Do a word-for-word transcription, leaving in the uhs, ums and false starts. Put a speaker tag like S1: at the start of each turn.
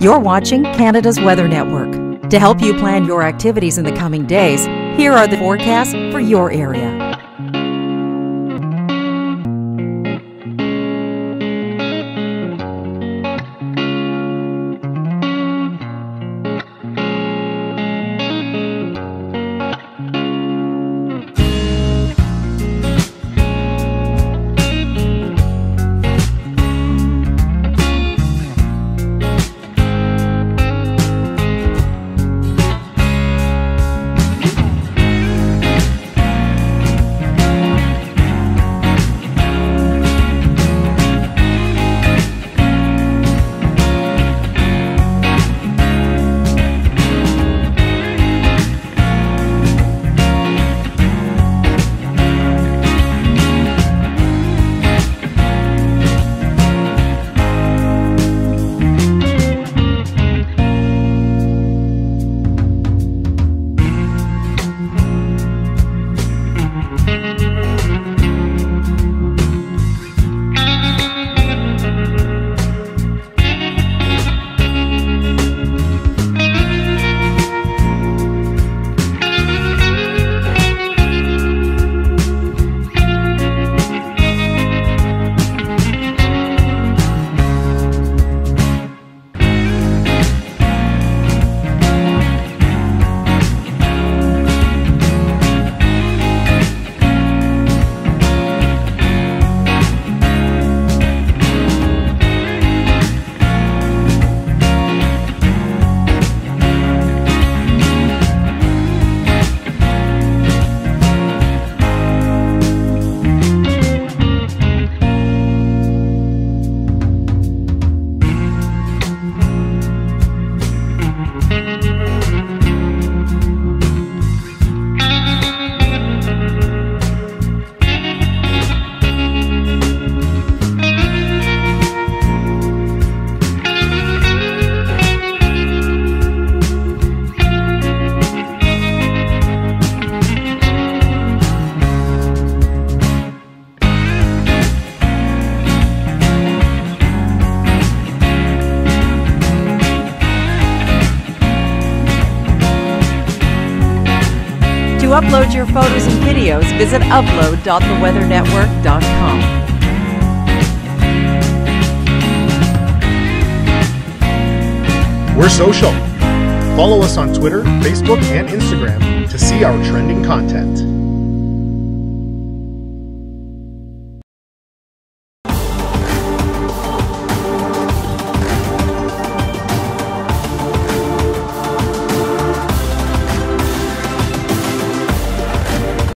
S1: You're watching Canada's Weather Network. To help you plan your activities in the coming days, here are the forecasts for your area. To upload your photos and videos, visit upload dot the weather network dot com.
S2: We're social. Follow us on Twitter, Facebook, and Instagram to see our trending content.